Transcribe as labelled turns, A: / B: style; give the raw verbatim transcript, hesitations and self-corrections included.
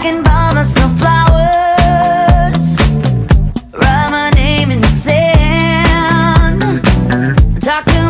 A: can buy myself flowers, write my name in the sand, talk to